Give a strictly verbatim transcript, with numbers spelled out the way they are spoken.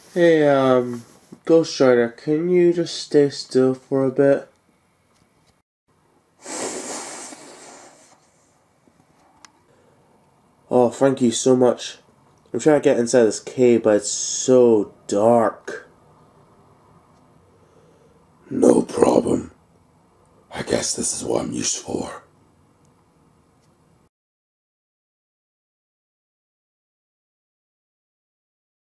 Hey, um, Ghost Rider, can you just stay still for a bit? Oh, thank you so much. I'm trying to get inside this cave, but it's so dark. No problem. I guess this is what I'm used for.